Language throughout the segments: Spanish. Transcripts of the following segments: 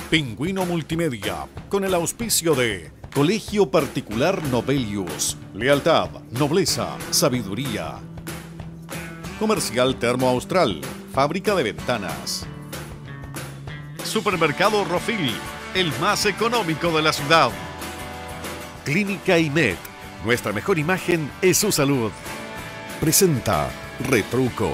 Pingüino Multimedia, con el auspicio de Colegio Particular Novelius, lealtad, nobleza, sabiduría. Comercial Termo Austral, fábrica de ventanas. Supermercado Rofil, el más económico de la ciudad. Clínica IMED, nuestra mejor imagen es su salud. Presenta Retruco.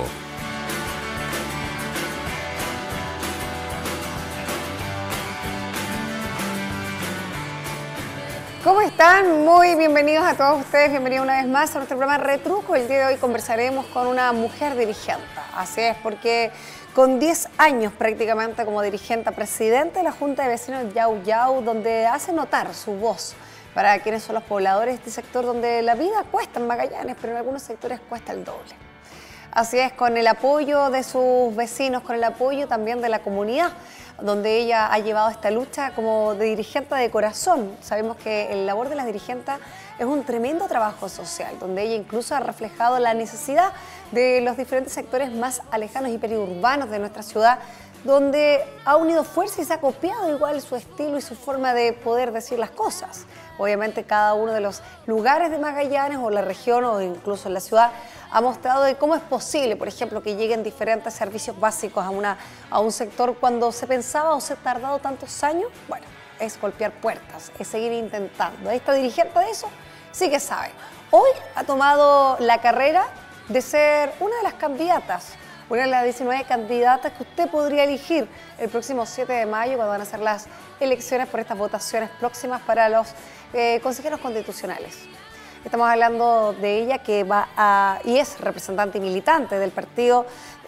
¿Cómo están? Muy bienvenidos a todos ustedes, bienvenidos una vez más a nuestro programa Retruco. El día de hoy conversaremos con una mujer dirigente. Así es, porque con 10 años prácticamente como dirigente, presidente de la Junta de Vecinos Yau Yau, donde hace notar su voz para quienes son los pobladores de este sector donde la vida cuesta en Magallanes, pero en algunos sectores cuesta el doble. Así es, con el apoyo de sus vecinos, con el apoyo también de la comunidad, donde ella ha llevado esta lucha como dirigente de corazón. Sabemos que el labor de las dirigentes es un tremendo trabajo social, donde ella incluso ha reflejado la necesidad de los diferentes sectores más alejanos y periurbanos de nuestra ciudad, donde ha unido fuerzas y se ha copiado igual su estilo y su forma de poder decir las cosas. Obviamente cada uno de los lugares de Magallanes o la región o incluso en la ciudad ha mostrado de cómo es posible, por ejemplo, que lleguen diferentes servicios básicos a un sector cuando se pensaba o se ha tardado tantos años. Bueno, es golpear puertas, es seguir intentando. Esta dirigente de eso sí que sabe. Hoy ha tomado la carrera de ser una de las candidatas, una de las 19 candidatas que usted podría elegir el próximo 7 de mayo cuando van a ser las elecciones por estas votaciones próximas para los consejeros constitucionales. Estamos hablando de ella que y es representante y militante del partido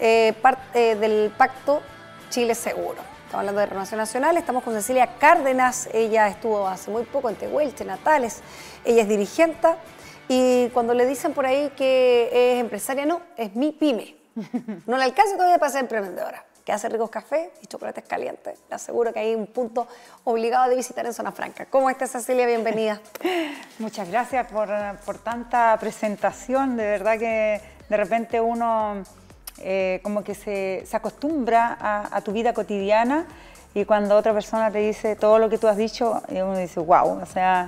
del Pacto Chile Seguro. Estamos hablando de Renovación Nacional, estamos con Cecilia Cárdenas, ella estuvo hace muy poco en Tehuelche, Natales, ella es dirigente y cuando le dicen por ahí que es empresaria, no, es mi pyme. No le alcanza todavía para ser emprendedora, que hace ricos cafés y chocolates calientes. Le aseguro que hay un punto obligado de visitar en Zona Franca. ¿Cómo está, Cecilia? Bienvenida. Muchas gracias por tanta presentación. De verdad que de repente uno como que se acostumbra a tu vida cotidiana y cuando otra persona te dice todo lo que tú has dicho, uno dice, wow, o sea,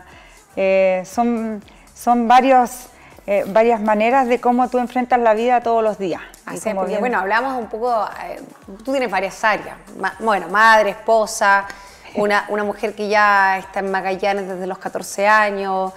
son varias maneras de cómo tú enfrentas la vida todos los días. Así es, porque bueno, hablamos un poco, tú tienes varias áreas, bueno, madre, esposa, una mujer que ya está en Magallanes desde los 14 años.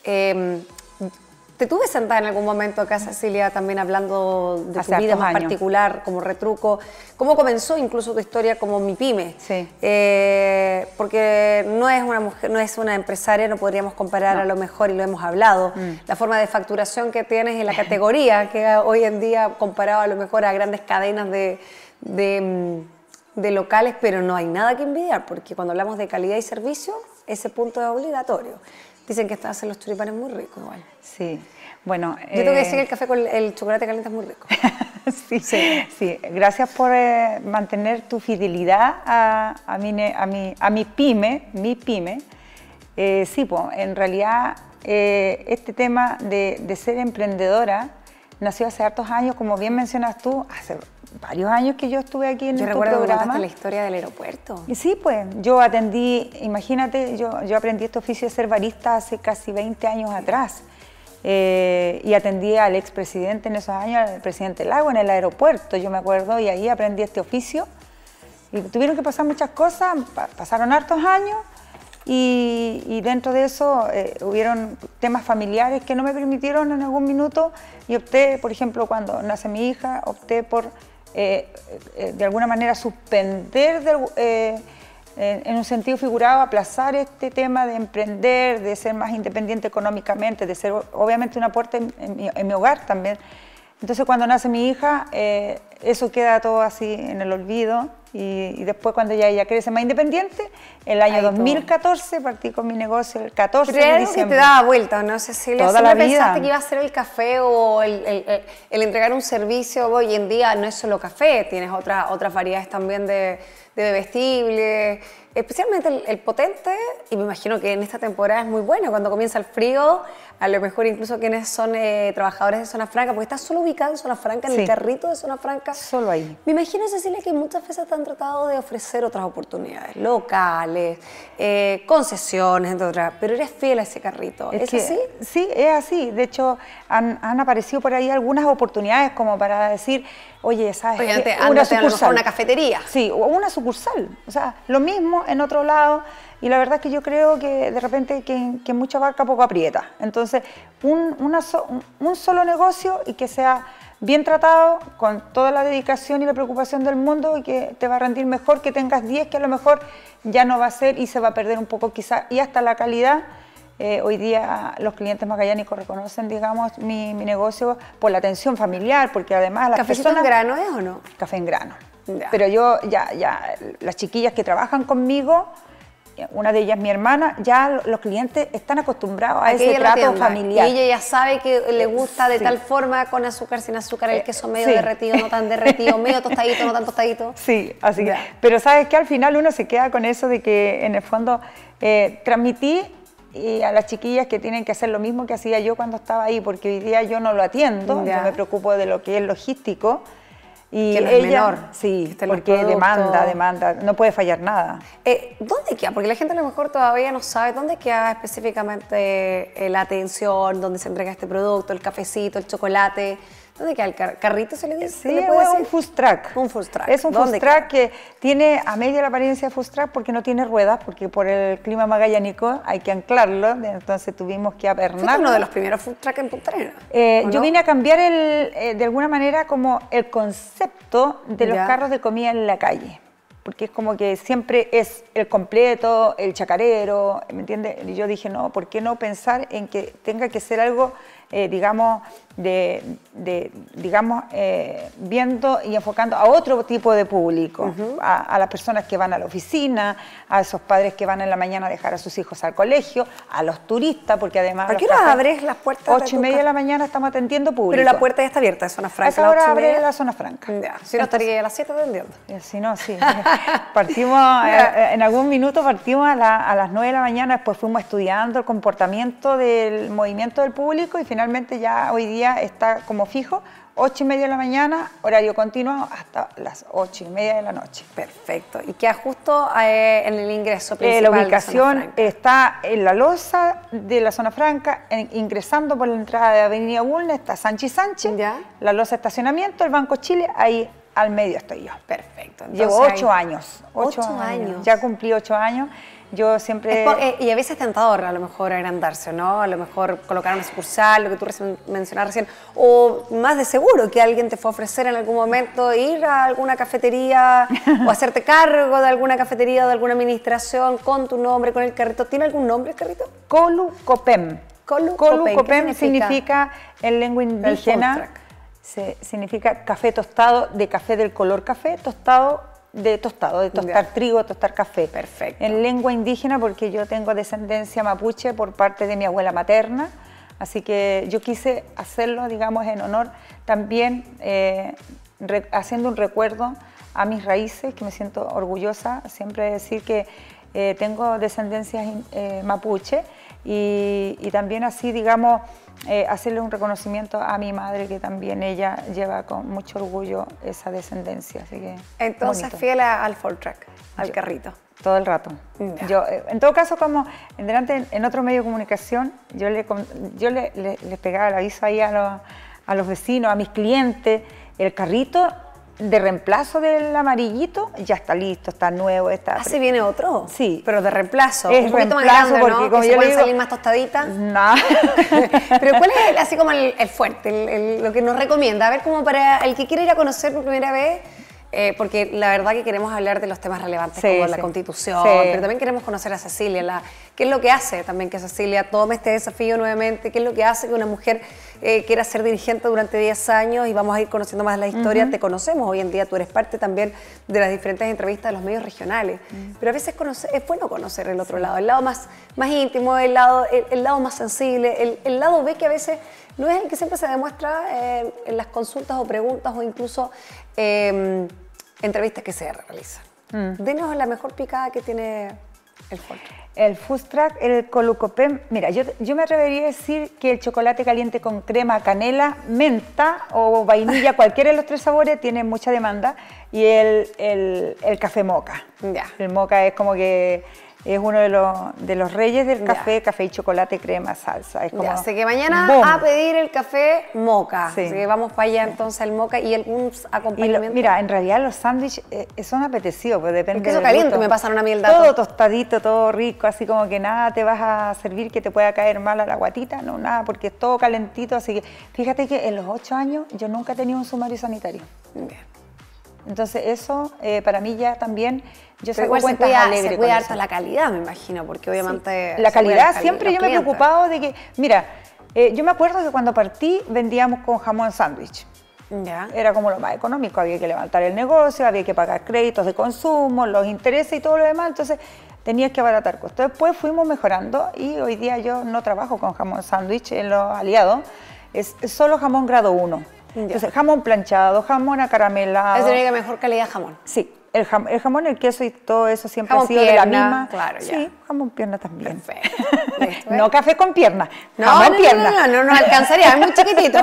Te tuve sentada en algún momento acá, Cecilia, también hablando de tu vida más particular, como Retruco. ¿Cómo comenzó incluso tu historia como mi pyme? Sí. Porque no es una mujer, no es una empresaria, no podríamos comparar a lo mejor, y lo hemos hablado, la forma de facturación que tienes en la categoría, que hoy en día comparado a lo mejor a grandes cadenas de locales, pero no hay nada que envidiar, porque cuando hablamos de calidad y servicio, ese punto es obligatorio. Dicen que hacen los choripanes muy ricos igual. Sí, bueno... Yo tengo que decir que el café con el chocolate caliente es muy rico. Sí. Gracias por mantener tu fidelidad a mi pyme, sí, pues, en realidad este tema de ser emprendedora nació hace hartos años, como bien mencionas tú, hace varios años que yo estuve aquí en tu programa. Yo recuerdo que la historia del aeropuerto. Y sí, pues, yo atendí, imagínate, yo aprendí este oficio de ser barista hace casi 20 años atrás. Y atendí al expresidente en esos años, al presidente Lago, en el aeropuerto, yo me acuerdo, y ahí aprendí este oficio. Y tuvieron que pasar muchas cosas, pasaron hartos años, y dentro de eso hubieron temas familiares que no me permitieron en algún minuto, y opté, por ejemplo, cuando nace mi hija, opté por de alguna manera suspender en un sentido figurado, aplazar este tema de emprender, de ser más independiente económicamente, de ser obviamente un aporte en mi hogar también. Entonces cuando nace mi hija, eso queda todo así en el olvido y después cuando ya ella crece más independiente, el año 2014 partí con mi negocio, el 14 de diciembre. Pero que te daba vuelta, ¿no? Cecilia, toda la vida. ¿Pensaste que iba a ser el café o el entregar un servicio? Hoy en día no es solo café, tienes otras variedades también de bebestibles. especialmente el potente, y me imagino que en esta temporada es muy bueno, cuando comienza el frío, a lo mejor incluso quienes son trabajadores de Zona Franca, porque está solo ubicado en Zona Franca, en el carrito de Zona Franca. Solo ahí. Me imagino, Cecilia, que muchas veces te han tratado de ofrecer otras oportunidades, locales, concesiones, entre otras, pero eres fiel a ese carrito. ¿Es así? Sí, es así. De hecho, han aparecido por ahí algunas oportunidades como para decir, oye, ¿sabes qué? Una sucursal. Una cafetería. Sí, o una sucursal. O sea, lo mismo en otro lado. Y la verdad es que yo creo que de repente que mucha barca poco aprieta. Entonces, un solo negocio y que sea bien tratado, con toda la dedicación y la preocupación del mundo, y que te va a rendir mejor que tengas 10, que a lo mejor ya no va a ser y se va a perder un poco quizás, y hasta la calidad. Hoy día los clientes magallánicos reconocen, digamos, mi negocio por la atención familiar, porque además las ¿Cafecito personas... en grano es o no? Café en grano. Ya. Pero yo, las chiquillas que trabajan conmigo, una de ellas mi hermana, ya los clientes están acostumbrados a ese trato familiar. Y ella ya sabe que le gusta de tal forma, con azúcar, sin azúcar, el queso medio derretido, no tan derretido, medio tostadito, no tan tostadito. Sí, así que, pero sabes que al final uno se queda con eso de que en el fondo transmití a las chiquillas que tienen que hacer lo mismo que hacía yo cuando estaba ahí, porque hoy día yo no lo atiendo, yo me preocupo de lo que es logístico. Y que no ella, es menor. Sí, porque demanda, no puede fallar nada. ¿Dónde queda? Porque la gente a lo mejor todavía no sabe dónde queda específicamente la atención, dónde se entrega este producto, el cafecito, el chocolate. ¿Dónde queda el carrito, se le dice? Sí, es un food truck. Un food truck. Es un food truck que tiene a media la apariencia de food truck porque no tiene ruedas, porque por el clima magallánico hay que anclarlo, entonces tuvimos que apernarlo. ¿Fue uno de los primeros food truck en Punta Arenas? Yo vine a cambiar de alguna manera como el concepto de los carros de comida en la calle, porque es como que siempre es el completo, el chacarero, ¿me entiendes? Y yo dije, no, ¿por qué no pensar en que tenga que ser algo, digamos, viendo y enfocando a otro tipo de público, a las personas que van a la oficina, a esos padres que van en la mañana a dejar a sus hijos al colegio, a los turistas, porque además... ¿A qué hora abres las puertas? 8:30 de la mañana estamos atendiendo público. Pero la puerta ya está abierta, de Zona Franca. A esa hora abre la Zona Franca. Ya, si no estaría a las 7 atendiendo. Si no, sí. Partimos, en algún minuto partimos a las 9 de la mañana, después fuimos estudiando el comportamiento del movimiento del público y finalmente ya hoy día está como fijo, 8:30 de la mañana, horario continuo hasta las 8:30 de la noche. Perfecto. Y queda justo en el ingreso principal. La ubicación está en la losa de la Zona Franca, ingresando por la entrada de Avenida Bulnes, está Sánchez Sánchez, la losa de estacionamiento, el Banco Chile, ahí al medio estoy yo. Perfecto. Entonces, llevo 8 años. 8 años. Ya cumplí 8 años. Yo siempre... y a veces es tentador a lo mejor agrandarse, ¿no? A lo mejor colocar una sucursal, lo que tú mencionabas recién, o más de seguro que alguien te fue a ofrecer en algún momento ir a alguna cafetería o hacerte cargo de alguna cafetería o de alguna administración con tu nombre, con el carrito. ¿Tiene algún nombre el carrito? Colu Copem. Colu Copem significa en lengua indígena, significa café tostado, de café del color café, tostado, de tostar trigo, tostar café. Perfecto. En lengua indígena, porque yo tengo descendencia mapuche por parte de mi abuela materna, así que yo quise hacerlo, digamos, en honor también, haciendo un recuerdo a mis raíces, que me siento orgullosa siempre de decir que tengo descendencia mapuche, y también así, digamos, hacerle un reconocimiento a mi madre, que también ella lleva con mucho orgullo esa descendencia. Así que entonces, bonito. Fiel al food truck, al carrito. Todo el rato. Yo, en todo caso, como en otro medio de comunicación, yo le pegaba el aviso ahí a los vecinos, a mis clientes, el carrito de reemplazo del amarillito ya está listo, está nuevo. Está ¿Se viene otro? Sí. Pero de reemplazo. Es un poquito reemplazo más grande, porque, ¿no? como que yo se pueden digo, salir más tostaditas. No. Pero ¿cuál es así como el fuerte, lo que nos recomienda? A ver, como para el que quiere ir a conocer por primera vez, porque la verdad que queremos hablar de los temas relevantes como la Constitución, pero también queremos conocer a Cecilia, qué es lo que hace también que Cecilia tome este desafío nuevamente, qué es lo que hace que una mujer quiera ser dirigente durante 10 años, y vamos a ir conociendo más la historia. Te conocemos hoy en día, tú eres parte también de las diferentes entrevistas de los medios regionales, pero a veces es bueno conocer el otro lado, el lado más íntimo, el lado más sensible, el lado B que a veces no es el que siempre se demuestra en las consultas o preguntas o incluso entrevistas que se realizan. Denos la mejor picada que tiene el food truck. El food truck, el Colucopem, mira, yo me atrevería a decir que el chocolate caliente con crema, canela, menta o vainilla, cualquiera de los 3 sabores tiene mucha demanda, y el café moca. Ya. El moca es como que es uno de los reyes del café, café y chocolate, crema, salsa. Es como así que mañana a pedir el café moca. Sí. Así que vamos para allá entonces el moca y algún acompañamiento. Mira, en realidad los sándwiches son apetecidos, pues depende del queso caliente gusto. Me pasaron a mí el dato. Todo tostadito, todo rico, así como que nada te vas a servir que te pueda caer mal a la guatita, no, nada, porque es todo calentito. Así que fíjate que en los 8 años yo nunca he tenido un sumario sanitario. Bien. Entonces eso para mí ya también, yo saco cuentas alegres. Se cuida harto la calidad, me imagino, porque obviamente... Sí. La calidad, siempre yo me he preocupado de que, mira, yo me acuerdo que cuando partí vendíamos con jamón sándwich. Ya. Era como lo más económico, había que levantar el negocio, había que pagar créditos de consumo, los intereses y todo lo demás, entonces tenías que abaratar costos. Después fuimos mejorando y hoy día yo no trabajo con jamón sándwich en los aliados, es solo jamón grado 1. Entonces, jamón planchado, jamón acaramelado. Es la única mejor calidad de jamón. Sí, el jamón, el queso y todo eso siempre jamón ha sido pierna, de la misma. Claro, ya. Sí, jamón pierna también. Perfecto. No café con pierna, jamón pierna. No nos alcanzaría, es muy chiquitito.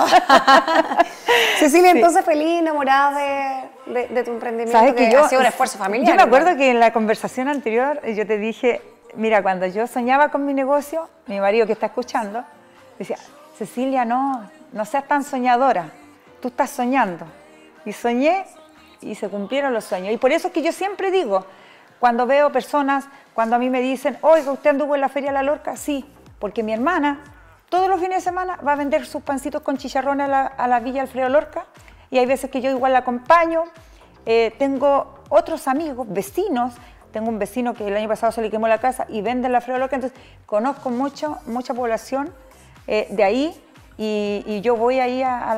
Cecilia, entonces feliz, enamorada de tu emprendimiento, ¿sabes que ha sido un esfuerzo familiar. Yo me acuerdo que en la conversación anterior yo te dije, mira, cuando yo soñaba con mi negocio, mi marido que está escuchando, decía, Cecilia, no seas tan soñadora. Tú estás soñando. Y soñé y se cumplieron los sueños. Y por eso es que yo siempre digo, cuando veo personas, cuando a mí me dicen, oiga, ¿usted anduvo en la Feria La Lorca? Sí, porque mi hermana todos los fines de semana va a vender sus pancitos con chicharrón a la Villa Alfredo Lorca, y hay veces que yo igual la acompaño. Tengo otros amigos, vecinos, tengo un vecino que el año pasado se le quemó la casa y vende en la Alfredo Lorca, entonces conozco mucha población de ahí. Y yo voy ahí a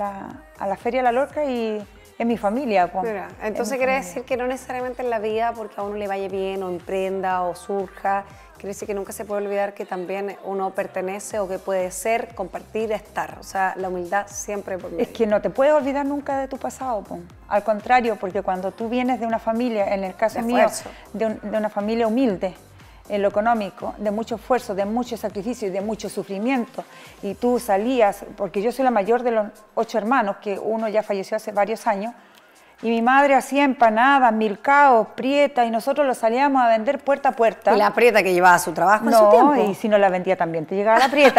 la Feria La Lorca y es mi familia. Mira, entonces quiere decir que no necesariamente en la vida porque a uno le vaya bien o emprenda o surja, quiere decir que nunca se puede olvidar que también uno pertenece o que puede ser, compartir, estar. O sea, la humildad siempre por medio. Es que no te puedes olvidar nunca de tu pasado, al contrario, porque cuando tú vienes de una familia, en el caso mío, de una familia humilde, en lo económico, de mucho esfuerzo, de mucho sacrificio y de mucho sufrimiento, y tú salías, porque yo soy la mayor de los 8 hermanos, que uno ya falleció hace varios años, y mi madre hacía empanadas, milcaos, prieta, y nosotros los salíamos a vender puerta a puerta. ¿Y la prieta que llevaba a su trabajo en su tiempo? No, y si no la vendía también, te llegaba la prieta.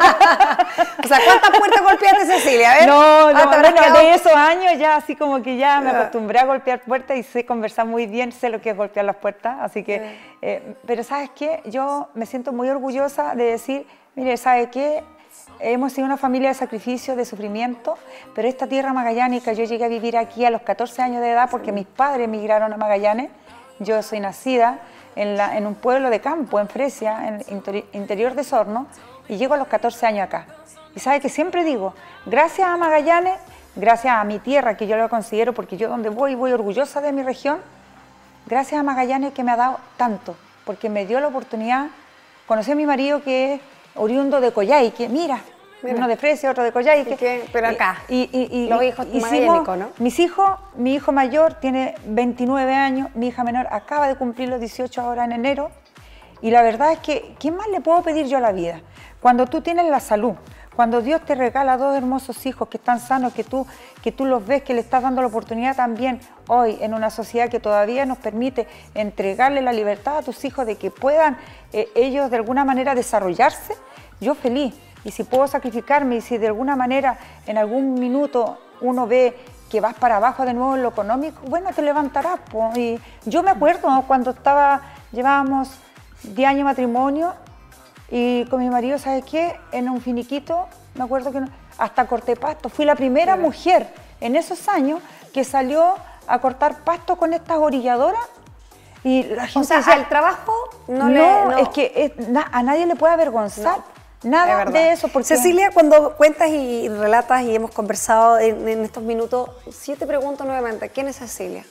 O sea, ¿cuántas puertas golpeaste, Cecilia? A ver, bueno, de esos años ya así como que ya me acostumbré a golpear puertas y sé conversar muy bien, sé lo que es golpear las puertas, así que, pero ¿sabes qué? Yo me siento muy orgullosa de decir, mire, ¿sabe qué? Hemos sido una familia de sacrificio, de sufrimiento, pero esta tierra magallánica, yo llegué a vivir aquí a los 14 años de edad porque mis padres emigraron a Magallanes. Yo soy nacida en un pueblo de campo, en Fresia, en el interior de Sorno, y llego a los 14 años acá. Y sabe que siempre digo, gracias a Magallanes, gracias a mi tierra, que yo lo considero, porque yo donde voy orgullosa de mi región, gracias a Magallanes que me ha dado tanto, porque me dio la oportunidad, conocí a mi marido que es oriundo de Coyhaique, mira, uno de Fresia, otro de Coyhaique. Pero acá, los hijos magallánicos, ¿no? Mi hijo mayor tiene 29 años, mi hija menor acaba de cumplir los 18 ahora en enero, y la verdad es que, ¿qué más le puedo pedir yo a la vida? Cuando tú tienes la salud, cuando Dios te regala 2 hermosos hijos que están sanos, que tú los ves, que le estás dando la oportunidad también hoy en una sociedad que todavía nos permite entregarle la libertad a tus hijos de que puedan ellos de alguna manera desarrollarse, yo feliz. Y si puedo sacrificarme y si de alguna manera en algún minuto uno ve que vas para abajo de nuevo en lo económico, bueno, te levantarás. Y yo me acuerdo cuando llevábamos 10 años de matrimonio y con mi marido, ¿sabes qué? En un finiquito, me acuerdo que hasta corté pasto. Fui la primera mujer en esos años que salió a cortar pasto con estas orilladoras. Y la gente decía, al trabajo es que a nadie le puede avergonzar. Nada de eso. Porque... Cecilia, cuando cuentas y relatas y hemos conversado en estos minutos, si te pregunto nuevamente, ¿quién es Cecilia?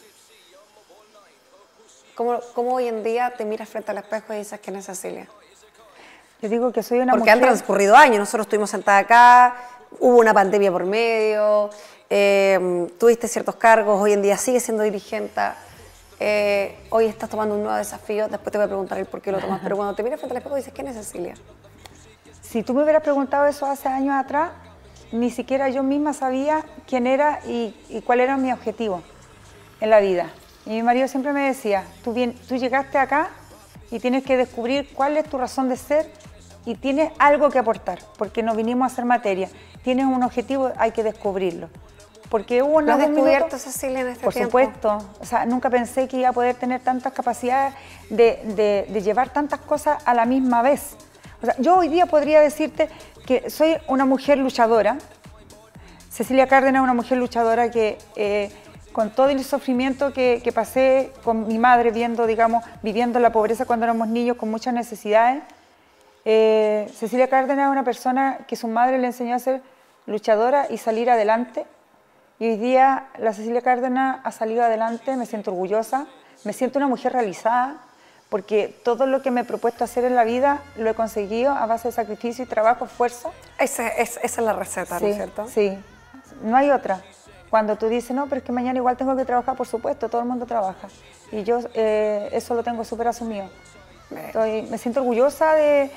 ¿Cómo hoy en día te miras frente al espejo y dices quién es Cecilia? Yo digo que soy una Porque mujer... han transcurrido años, nosotros estuvimos sentadas acá, hubo una pandemia por medio, tuviste ciertos cargos, hoy en día sigues siendo dirigente. hoy estás tomando un nuevo desafío, después te voy a preguntar el por qué lo tomas, pero cuando te miras frente al espejo dices, ¿quién es Cecilia? Si tú me hubieras preguntado eso hace años atrás, ni siquiera yo misma sabía quién era y cuál era mi objetivo en la vida. Y mi marido siempre me decía, tú llegaste acá y tienes que descubrir cuál es tu razón de ser y tienes algo que aportar, porque no vinimos a hacer materia. Tienes un objetivo, hay que descubrirlo. Porque hubo ¿Lo has descubierto, Cecilia, en este tiempo? Por supuesto. O sea, nunca pensé que iba a poder tener tantas capacidades de llevar tantas cosas a la misma vez. O sea, yo hoy día podría decirte que soy una mujer luchadora. Cecilia Cárdenas es una mujer luchadora que con todo el sufrimiento que pasé con mi madre viviendo la pobreza cuando éramos niños con muchas necesidades, Cecilia Cárdenas es una persona que su madre le enseñó a ser luchadora y salir adelante. Y hoy día la Cecilia Cárdenas ha salido adelante, me siento orgullosa, me siento una mujer realizada, porque todo lo que me he propuesto hacer en la vida lo he conseguido a base de sacrificio y trabajo, esfuerzo. Esa es la receta, ¿no es cierto? Sí, no hay otra. Cuando tú dices, no, pero es que mañana igual tengo que trabajar, por supuesto, todo el mundo trabaja. Y yo eso lo tengo súper asumido. Me siento orgullosa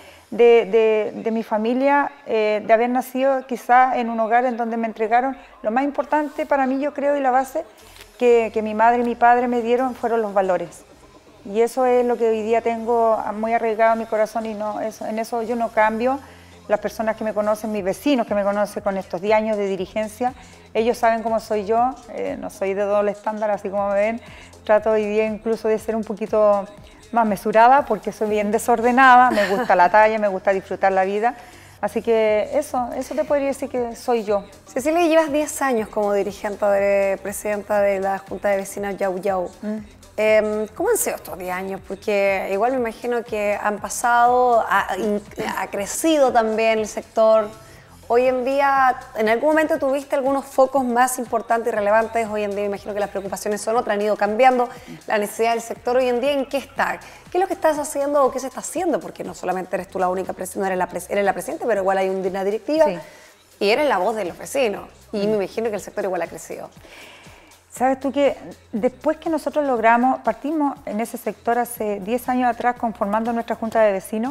de mi familia, de haber nacido quizá en un hogar en donde me entregaron lo más importante para mí, yo creo, y la base que mi madre y mi padre me dieron fueron los valores. Y eso es lo que hoy día tengo muy arraigado en mi corazón y en eso yo no cambio. Las personas que me conocen, mis vecinos que me conocen con estos 10 años de dirigencia, ellos saben cómo soy yo, no soy de doble estándar, así como me ven. Trato hoy día incluso de ser un poquito más mesurada porque soy bien desordenada, me gusta la talla, me gusta disfrutar la vida. Así que eso te podría decir que soy yo. Cecilia, llevas 10 años como dirigente, presidenta de la Junta de Vecinos Yau Yau. ¿Cómo han sido estos 10 años? Porque igual me imagino que han pasado, ha crecido también el sector. Hoy en día, ¿en algún momento tuviste algunos focos más importantes y relevantes? Hoy en día me imagino que las preocupaciones son otras, han ido cambiando. La necesidad del sector hoy en día, ¿en qué está? ¿Qué es lo que estás haciendo o qué se está haciendo? Porque no solamente eres tú la única presidenta, eres la presidenta, pero igual hay una directiva y eres la voz de los vecinos. Y me imagino que el sector igual ha crecido. Sabes tú que después que nosotros partimos en ese sector hace 10 años atrás conformando nuestra Junta de Vecinos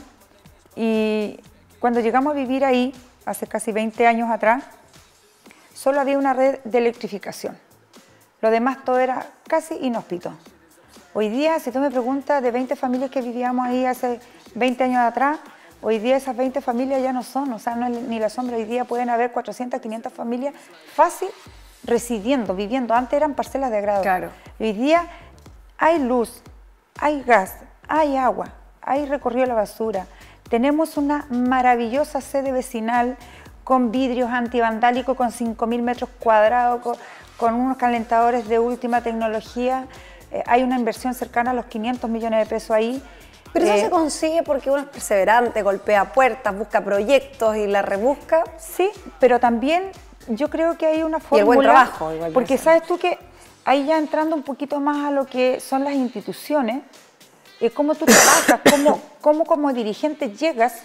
y cuando llegamos a vivir ahí, hace casi 20 años atrás, solo había una red de electrificación. Lo demás todo era casi inhóspito. Hoy día, si tú me preguntas de 20 familias que vivíamos ahí hace 20 años atrás, hoy día esas 20 familias ya no son, o sea, no es ni la sombra. Hoy día pueden haber 400, 500 familias fácil residiendo, viviendo. Antes eran parcelas de agrado. Claro. Hoy día hay luz, hay gas, hay agua, hay recorrido a la basura. Tenemos una maravillosa sede vecinal con vidrios antivandálicos, con 5.000 metros cuadrados, con unos calentadores de última tecnología. Hay una inversión cercana a los 500 millones de pesos ahí. Pero eso se consigue porque uno es perseverante, golpea puertas, busca proyectos y la rebusca. Sí, pero también yo creo que hay una fórmula. Y el buen trabajo. Igual porque sabes tú que ahí ya entrando un poquito más a lo que son las instituciones, cómo tú trabajas, cómo como dirigente llegas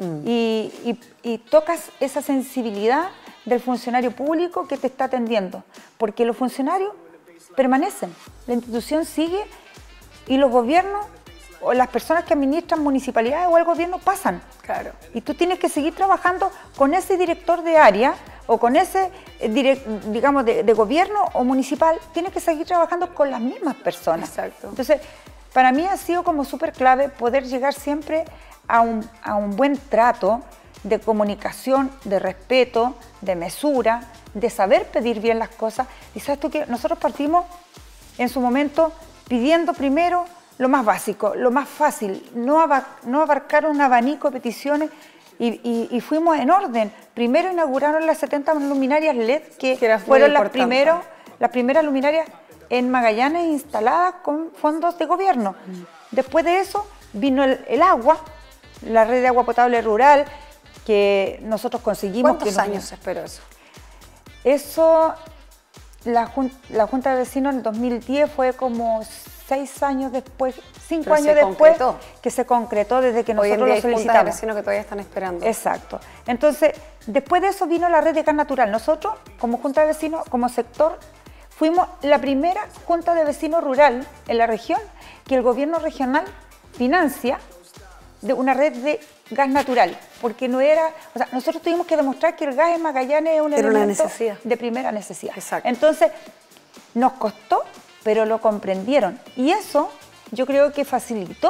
y tocas esa sensibilidad del funcionario público que te está atendiendo. Porque los funcionarios permanecen, la institución sigue y los gobiernos o las personas que administran municipalidades o el gobierno pasan. Claro. Y tú tienes que seguir trabajando con ese director de área o con ese, digamos, de gobierno o municipal, tienes que seguir trabajando con las mismas personas. Exacto. Entonces, para mí ha sido como súper clave poder llegar siempre a un buen trato de comunicación, de respeto, de mesura, de saber pedir bien las cosas. Y sabes tú que nosotros partimos en su momento pidiendo primero lo más básico, lo más fácil, no abarcar un abanico de peticiones y fuimos en orden. Primero inauguraron las 70 luminarias LED, que fueron las primeras luminarias en Magallanes instaladas con fondos de gobierno. Después de eso vino el agua, la red de agua potable rural, que nosotros conseguimos. ¿Cuántos años esperó eso? Eso, la Junta de Vecinos en 2010 fue como 6 años después, 5 años después que se concretó desde que nosotros lo solicitamos. Hoy en día hay juntas de vecinos que todavía están esperando. Exacto. Entonces, después de eso vino la red de gas natural. Nosotros, como Junta de Vecinos, como sector, fuimos la primera junta de vecinos rural en la región que el gobierno regional financia de una red de gas natural, porque no era, o sea, nosotros tuvimos que demostrar que el gas en Magallanes es un elemento de primera necesidad. Exacto. Entonces, nos costó, pero lo comprendieron. Y eso yo creo que facilitó,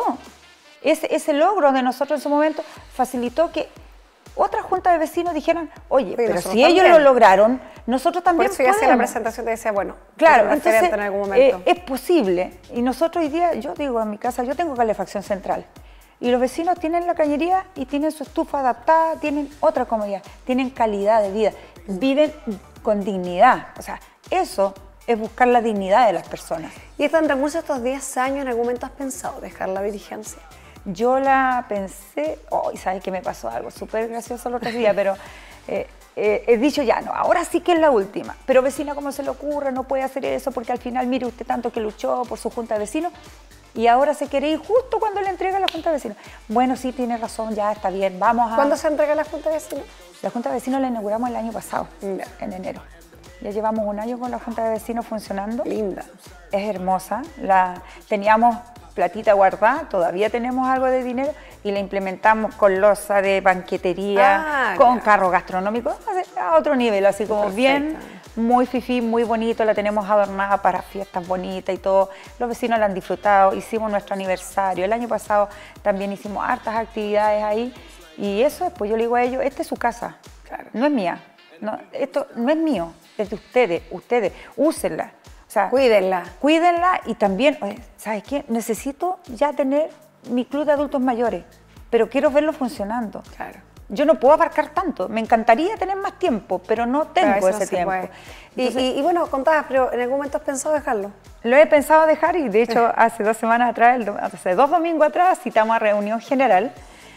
ese logro de nosotros en su momento, facilitó que otras juntas de vecinos dijeran, oye, pero si ellos lo lograron, nosotros también podemos. Por eso yo hacía la presentación, te decía, bueno, claro, entonces en algún momento. Es posible. Y nosotros hoy día, yo digo, en mi casa, yo tengo calefacción central. Y los vecinos tienen la cañería y tienen su estufa adaptada, tienen otra comodidad, tienen calidad de vida, viven con dignidad. O sea, eso es buscar la dignidad de las personas. ¿Y en el transcurso de estos 10 años en algún momento has pensado dejar la dirigencia? Yo la pensé, y sabes que me pasó algo súper gracioso el otro día, pero he dicho ya, no, ahora sí que es la última. Pero vecina, ¿cómo se le ocurre? No puede hacer eso porque al final, mire usted tanto que luchó por su junta de vecinos y ahora se quiere ir justo cuando le entrega la junta de vecinos. Bueno, sí, tiene razón, ya está bien, vamos a... ¿Cuándo se entrega la junta de vecinos? La junta de vecinos la inauguramos el año pasado, en enero. Ya llevamos un año con la junta de vecinos funcionando. Linda. Es hermosa. Teníamos platita guardada, todavía tenemos algo de dinero y la implementamos con loza de banquetería, con carro gastronómico, a otro nivel, así como bien, muy fifí, muy bonito, la tenemos adornada para fiestas bonitas y todo. Los vecinos la han disfrutado, hicimos nuestro aniversario, el año pasado también hicimos hartas actividades ahí y eso, pues yo le digo a ellos, esta es su casa, no es mía, no, esto no es mío, es de ustedes, úsenla. O sea, cuídenla y también, ¿sabes qué? Necesito ya tener mi club de adultos mayores, pero quiero verlo funcionando. Claro. Yo no puedo abarcar tanto, me encantaría tener más tiempo, pero no tengo ese tiempo. Entonces, y bueno, contabas, pero ¿en algún momento has pensado dejarlo? Lo he pensado dejar y de hecho hace 2 semanas atrás, hace 2 domingos atrás, citamos a reunión general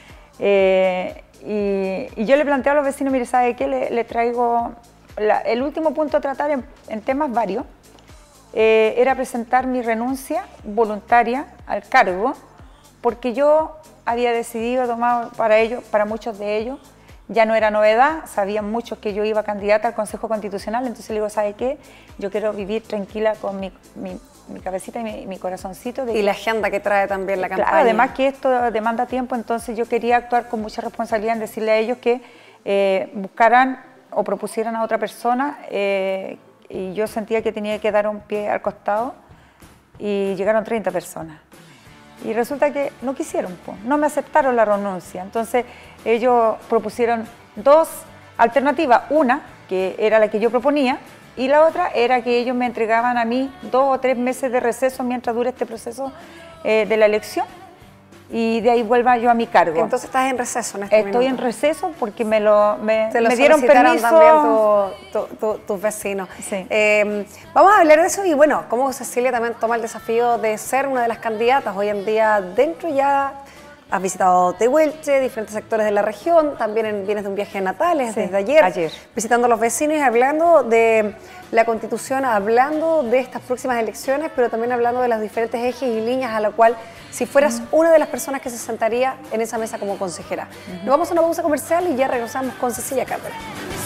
y yo le planteo a los vecinos, mire, ¿sabe qué? Le traigo el último punto a tratar en temas varios. Era presentar mi renuncia voluntaria al cargo porque yo había decidido tomar para muchos de ellos, ya no era novedad, sabían muchos que yo iba candidata al Consejo Constitucional, entonces le digo, ¿sabe qué? Yo quiero vivir tranquila con mi cabecita y mi corazoncito. Y la agenda que trae también la campaña. Claro, además que esto demanda tiempo, entonces yo quería actuar con mucha responsabilidad en decirle a ellos que buscaran o propusieran a otra persona y yo sentía que tenía que dar un pie al costado y llegaron 30 personas. Y resulta que no quisieron, no me aceptaron la renuncia. Entonces ellos propusieron 2 alternativas, una que era la que yo proponía y la otra era que ellos me entregaban a mí 2 o 3 meses de receso mientras dure este proceso de la elección y de ahí vuelva yo a mi cargo. Entonces estás en receso en este momento. Estoy en receso porque me dieron permiso también tus vecinos. Sí. Vamos a hablar de eso y bueno, cómo Cecilia también toma el desafío de ser una de las candidatas. Hoy en día dentro ya has visitado Tehuelche, diferentes sectores de la región, también vienes de un viaje a Natales desde ayer, visitando a los vecinos y hablando de la Constitución, hablando de estas próximas elecciones, pero también hablando de los diferentes ejes y líneas a la cual si fueras una de las personas que se sentaría en esa mesa como consejera. Nos vamos a una pausa comercial y ya regresamos con Cecilia Cárdenas.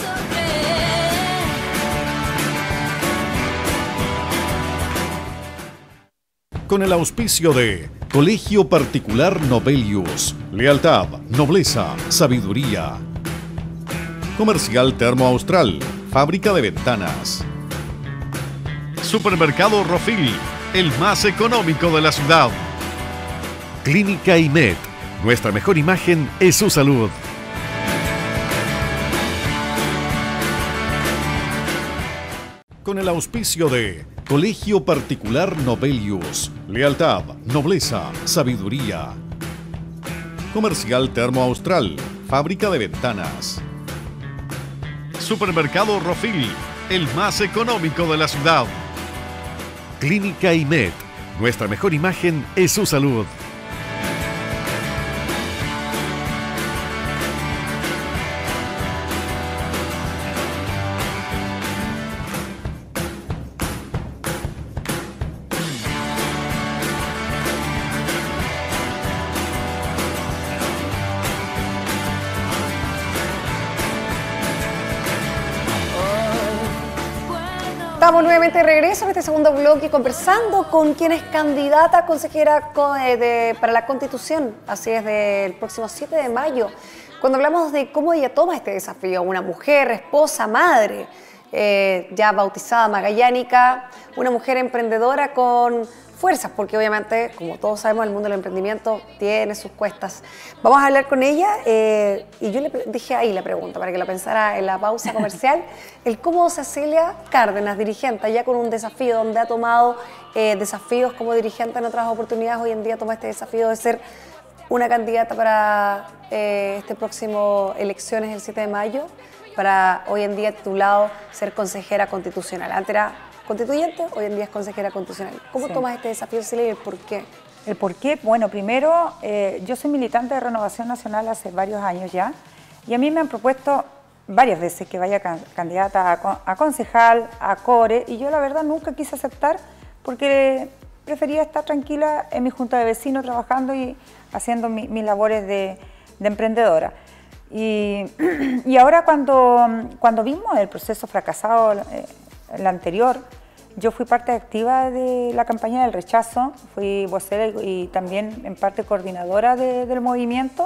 Con el auspicio de Colegio Particular Novelius, lealtad, nobleza, sabiduría. Comercial Termo Austral, fábrica de ventanas. Supermercado Rofil, el más económico de la ciudad. Clínica IMED, nuestra mejor imagen es su salud. Con el auspicio de Colegio Particular Novelius, lealtad, nobleza, sabiduría. Comercial Termo Austral, fábrica de ventanas. Supermercado Rofil, el más económico de la ciudad. Clínica IMED, nuestra mejor imagen es su salud. Estamos nuevamente de regreso en este segundo bloque conversando con quien es candidata a consejera para la Constitución, así es, del próximo 7 de mayo, cuando hablamos de cómo ella toma este desafío, una mujer, esposa, madre, ya bautizada magallánica, una mujer emprendedora con fuerzas, porque obviamente, como todos sabemos, el mundo del emprendimiento tiene sus cuestas. Vamos a hablar con ella y yo le dije ahí la pregunta para que la pensara en la pausa comercial, el cómo Cecilia Cárdenas, dirigente, ya con un desafío donde ha tomado desafíos como dirigente en otras oportunidades, hoy en día toma este desafío de ser una candidata para este próximo elecciones el 7 de mayo, para hoy en día titulado ser consejera constitucional. Antes era constituyente, hoy en día es consejera constitucional. ¿Cómo tomas este desafío, Cecilia, y el por qué? El por qué, bueno, primero, yo soy militante de Renovación Nacional hace varios años ya, y a mí me han propuesto varias veces que vaya candidata a concejal, a core, y yo la verdad nunca quise aceptar porque prefería estar tranquila en mi junta de vecinos trabajando y haciendo mis labores de emprendedora. Y ahora cuando vimos el proceso fracasado, el anterior, yo fui parte activa de la campaña del rechazo, fui vocera y también en parte coordinadora del movimiento,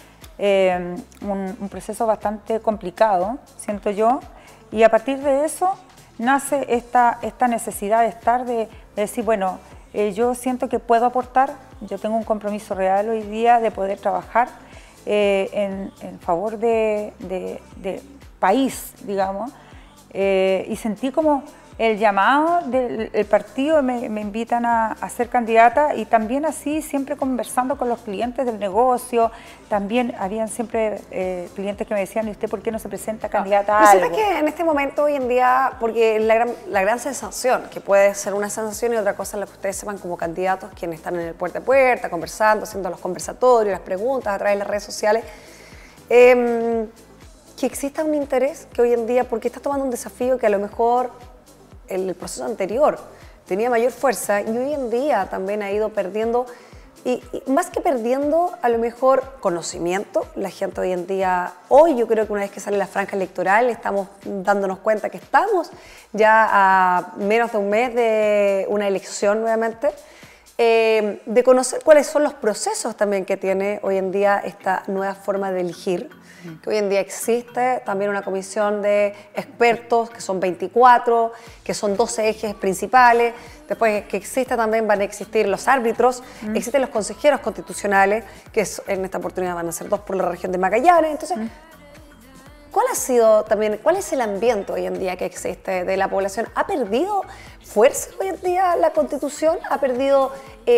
un proceso bastante complicado, siento yo, y a partir de eso nace esta necesidad de estar, de decir, bueno, yo siento que puedo aportar, yo tengo un compromiso real hoy día de poder trabajar en favor de país, digamos, y sentí como el llamado del partido, me invitan a ser candidata y también así siempre conversando con los clientes del negocio, también habían siempre clientes que me decían, ¿y usted por qué no se presenta candidata a algo? Que en este momento hoy en día, porque la gran sensación, que puede ser una sensación y otra cosa es lo que ustedes sepan como candidatos, quienes están en el puerta a puerta, conversando, haciendo los conversatorios, las preguntas a través de las redes sociales, que exista un interés que hoy en día, porque estás tomando un desafío que a lo mejor el proceso anterior tenía mayor fuerza y hoy en día también ha ido perdiendo, y más que perdiendo, a lo mejor conocimiento. La gente hoy en día, hoy yo creo que una vez que sale la franja electoral, estamos dándonos cuenta que estamos ya a menos de un mes de una elección nuevamente, de conocer cuáles son los procesos también que tiene hoy en día esta nueva forma de elegir, que hoy en día existe también una comisión de expertos, que son 24, que son 12 ejes principales, después que existe también van a existir los árbitros, existen los consejeros constitucionales, que en esta oportunidad van a ser 2 por la región de Magallanes. Entonces, ¿cuál ha sido también, cuál es el ambiente hoy en día que existe de la población? ¿Ha perdido fuerza hoy en día la Constitución? ¿Ha perdido,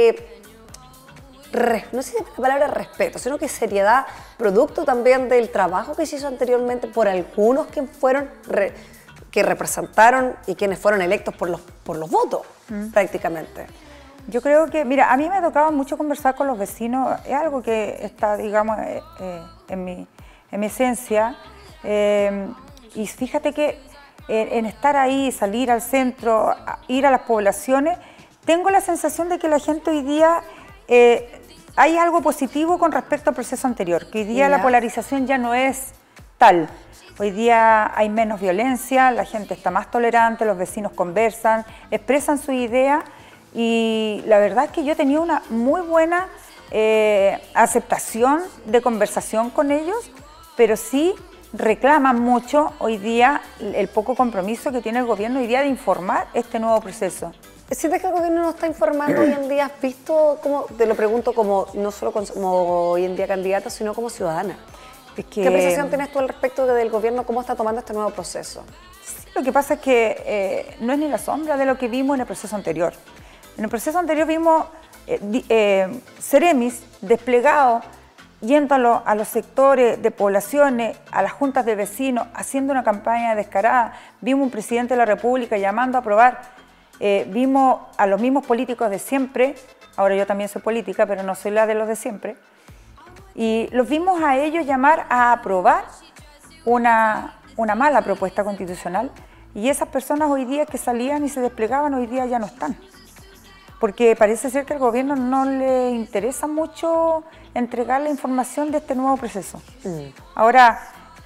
no sé si es la palabra respeto, sino que seriedad, producto también del trabajo que se hizo anteriormente por algunos que fueron, que representaron y quienes fueron electos por los votos, prácticamente? Yo creo que, mira, a mí me ha tocado mucho conversar con los vecinos, es algo que está, digamos, en mi esencia. Y fíjate que en estar ahí, salir al centro, ir a las poblaciones, tengo la sensación de que la gente hoy día hay algo positivo con respecto al proceso anterior, que hoy día la polarización ya no es tal. Hoy día hay menos violencia, la gente está más tolerante, los vecinos conversan, expresan su idea y la verdad es que yo he tenido una muy buena aceptación de conversación con ellos, pero sí reclaman mucho hoy día el poco compromiso que tiene el gobierno hoy día de informar este nuevo proceso. ¿Sientes que el gobierno no está informando hoy en día? ¿Has visto, te lo pregunto como no solo como hoy en día candidata, sino como ciudadana? ¿Qué apreciación tienes tú al respecto del gobierno? ¿Cómo está tomando este nuevo proceso? Sí, lo que pasa es que no es ni la sombra de lo que vimos en el proceso anterior. En el proceso anterior vimos seremis desplegados yendo a los sectores de poblaciones, a las juntas de vecinos, haciendo una campaña descarada. Vimos un presidente de la República llamando a aprobar. Vimos a los mismos políticos de siempre, ahora yo también soy política, pero no soy la de los de siempre, y los vimos a ellos llamar a aprobar una mala propuesta constitucional, y esas personas hoy día que salían y se desplegaban, hoy día ya no están. Porque parece ser que al gobierno no le interesa mucho entregar la información de este nuevo proceso. Ahora,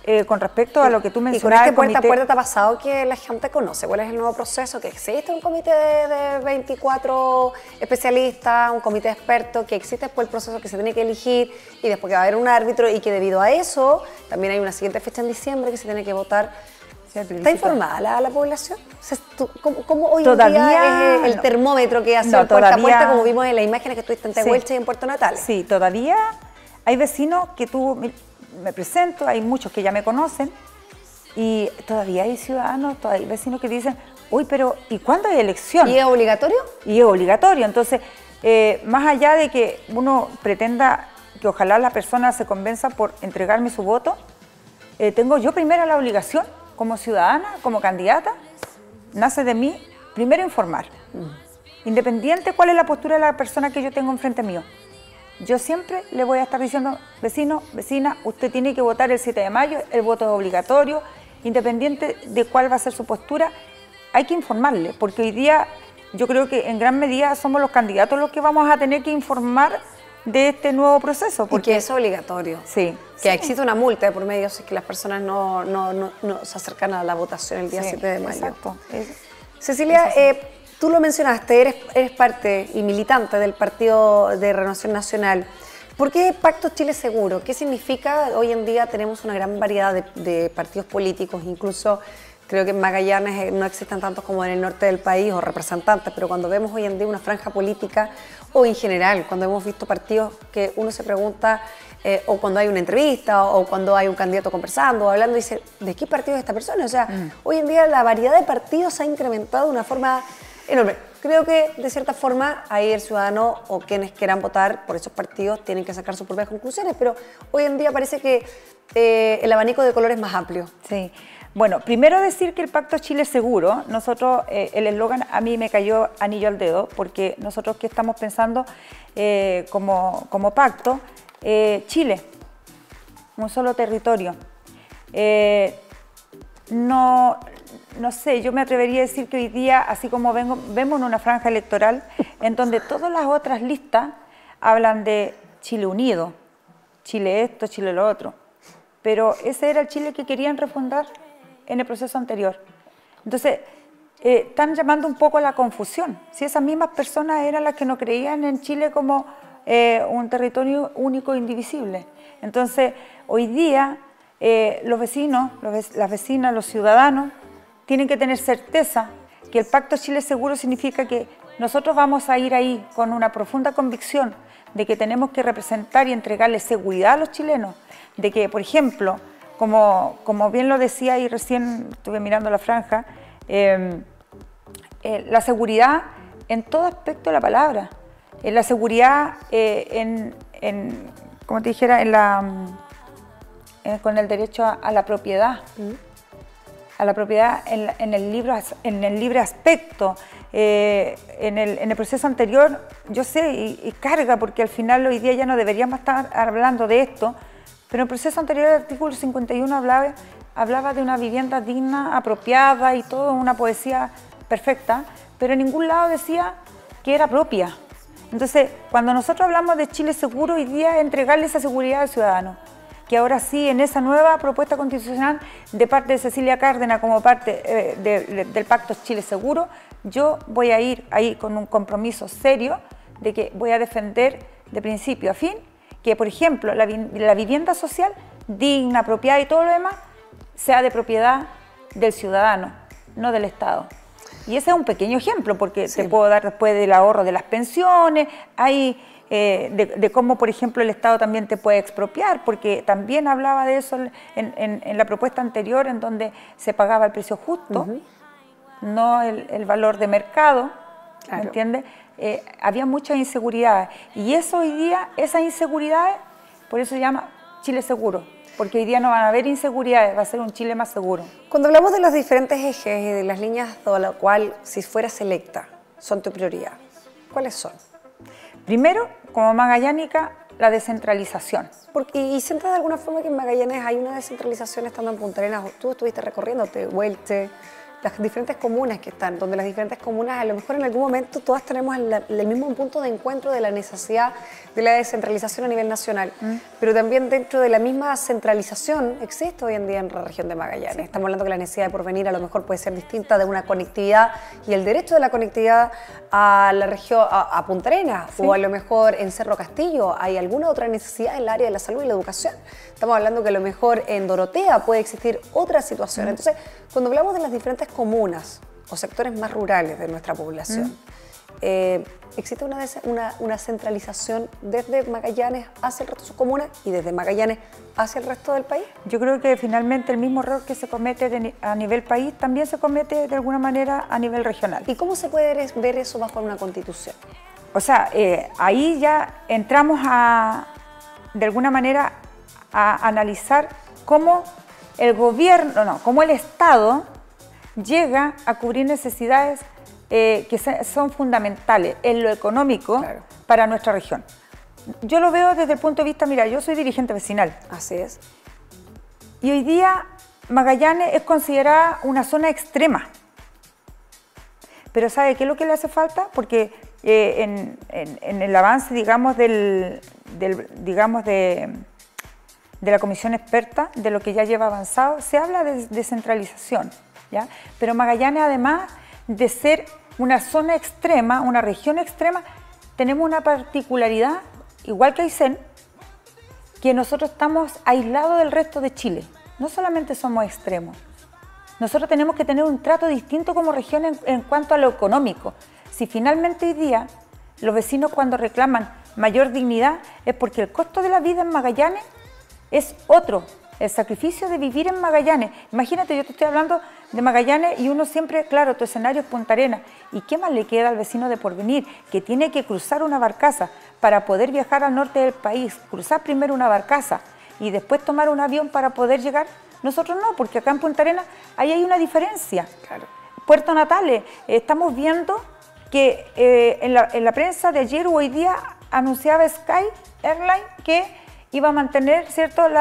con respecto a lo que tú mencionabas. mencionabas. ¿Y con este puerta a puerta te ha pasado que la gente conoce cuál es el nuevo proceso? Que existe un comité de 24 especialistas, un comité de expertos, que existe después el proceso que se tiene que elegir y después que va a haber un árbitro y que debido a eso también hay una siguiente fecha en diciembre que se tiene que votar. ¿Está informada la población? O sea, ¿cómo hoy en día es el termómetro que hace puerta a puerta, como vimos en las imágenes que estuviste en Tehuelche y en Puerto Natales? Sí, todavía hay vecinos que me presento, hay muchos que ya me conocen y todavía hay ciudadanos, todavía hay vecinos que dicen, uy, pero ¿y cuándo hay elección? ¿Y es obligatorio? Y es obligatorio, entonces, más allá de que uno pretenda que ojalá la persona se convenza por entregarme su voto, tengo yo primero la obligación, como ciudadana, como candidata, nace de mí, primero informar, independiente cuál es la postura de la persona que yo tengo enfrente mío. Yo siempre le voy a estar diciendo, vecino, vecina, usted tiene que votar el 7 de mayo, el voto es obligatorio, independiente de cuál va a ser su postura, hay que informarle, porque hoy día yo creo que en gran medida somos los candidatos los que vamos a tener que informar de este nuevo proceso. Porque es obligatorio. Sí. Que existe una multa de por medio si es que las personas no se acercan a la votación el día 7 de mayo. Exacto. Cecilia, tú lo mencionaste, eres parte y militante del Partido de Renovación Nacional. ¿Por qué Pacto Chile Seguro? ¿Qué significa? Hoy en día tenemos una gran variedad de partidos políticos, incluso creo que en Magallanes no existen tantos como en el norte del país o representantes, pero cuando vemos hoy en día una franja política o en general, cuando hemos visto partidos que uno se pregunta, o cuando hay una entrevista o cuando hay un candidato conversando o hablando, dice, ¿de qué partido es esta persona? O sea, hoy en día la variedad de partidos se ha incrementado de una forma enorme. Creo que de cierta forma ahí el ciudadano o quienes quieran votar por esos partidos tienen que sacar sus propias conclusiones, pero hoy en día parece que el abanico de colores es más amplio. Sí. Bueno, primero decir que el Pacto Chile Seguro, nosotros, el eslogan a mí me cayó anillo al dedo, porque nosotros que estamos pensando como pacto, Chile, un solo territorio. No sé, yo me atrevería a decir que hoy día, así como vemos una franja electoral en donde todas las otras listas hablan de Chile unido, Chile esto, Chile lo otro, pero ese era el Chile que querían refundar en el proceso anterior. Entonces, están llamando un poco a la confusión. Si esas mismas personas eran las que no creían en Chile como un territorio único e indivisible. Entonces, hoy día, los vecinos, las vecinas, los ciudadanos, tienen que tener certeza que el Pacto Chile Seguro significa que nosotros vamos a ir ahí con una profunda convicción de que tenemos que representar y entregarle seguridad a los chilenos, de que, por ejemplo, como bien lo decía y recién estuve mirando la franja, la seguridad en todo aspecto de la palabra, la seguridad como te dijera, con el derecho a la propiedad, a la propiedad en el libre aspecto. En el proceso anterior, yo sé, y carga, porque al final hoy día ya no deberíamos estar hablando de esto, pero en el proceso anterior, el artículo 51 hablaba de una vivienda digna, apropiada y todo, una poesía perfecta, pero en ningún lado decía que era propia. Entonces, cuando nosotros hablamos de Chile Seguro, hoy día es entregarle esa seguridad al ciudadano, que ahora sí, en esa nueva propuesta constitucional de parte de Cecilia Cárdenas como parte del Pacto Chile Seguro, yo voy a ir ahí con un compromiso serio de que voy a defender de principio a fin que, por ejemplo, la vivienda social digna, apropiada y todo lo demás sea de propiedad del ciudadano, no del Estado. Y ese es un pequeño ejemplo, porque te puedo dar después del ahorro de las pensiones, hay de cómo, por ejemplo, el Estado también te puede expropiar, porque también hablaba de eso en la propuesta anterior, en donde se pagaba el precio justo, no el valor de mercado, ¿me entiendes? Había mucha inseguridad, y eso hoy día, esas inseguridades, por eso se llama Chile Seguro, porque hoy día no van a haber inseguridades, va a ser un Chile más seguro. Cuando hablamos de los diferentes ejes y de las líneas de la cual, si fueras electa, son tu prioridad, ¿cuáles son? Primero, como magallánica, la descentralización. ¿Y sientes de alguna forma que en Magallanes hay una descentralización estando en Punta Arenas? Tú estuviste recorriendo Tehuelche, las diferentes comunas que están, donde las diferentes comunas a lo mejor en algún momento todas tenemos el mismo punto de encuentro de la necesidad de la descentralización a nivel nacional, pero también dentro de la misma centralización existe hoy en día en la región de Magallanes. Sí. Estamos hablando que la necesidad de porvenir a lo mejor puede ser distinta de una conectividad y el derecho de la conectividad a la región, a Punta Arenas, sí, o a lo mejor en Cerro Castillo hay alguna otra necesidad en el área de la salud y la educación. Estamos hablando que a lo mejor en Dorotea puede existir otra situación. Entonces, cuando hablamos de las diferentes comunas o sectores más rurales de nuestra población, existe una centralización desde Magallanes hacia el resto de sus comunas y desde Magallanes hacia el resto del país. Yo creo que finalmente el mismo error que se comete a nivel país también se comete de alguna manera a nivel regional. ¿Y cómo se puede ver eso bajo una constitución? O sea, ahí ya entramos de alguna manera a analizar cómo el gobierno, cómo el Estado llega a cubrir necesidades que son fundamentales en lo económico, claro, para nuestra región. Yo lo veo desde el punto de vista, mira, yo soy dirigente vecinal. Así es. Y hoy día Magallanes es considerada una zona extrema. Pero ¿sabe qué es lo que le hace falta? Porque en el avance, digamos, de la comisión experta, de lo que ya lleva avanzado, se habla de descentralización, ¿ya? Pero Magallanes, además de ser una zona extrema, una región extrema, tenemos una particularidad, igual que Aysén, que nosotros estamos aislados del resto de Chile. No solamente somos extremos, nosotros tenemos que tener un trato distinto como región en cuanto a lo económico. Si finalmente hoy día los vecinos cuando reclaman mayor dignidad es porque el costo de la vida en Magallanes es otro, el sacrificio de vivir en Magallanes. Imagínate, yo te estoy hablando de Magallanes y uno siempre, claro, tu escenario es Punta Arenas. ¿Y qué más le queda al vecino de Porvenir? Que tiene que cruzar una barcaza para poder viajar al norte del país, cruzar primero una barcaza y después tomar un avión para poder llegar. Nosotros no, porque acá en Punta Arenas ahí hay una diferencia. Claro. Puerto Natales, estamos viendo que en la prensa de ayer o hoy día anunciaba Sky Airlines que iba a mantener, ¿cierto?,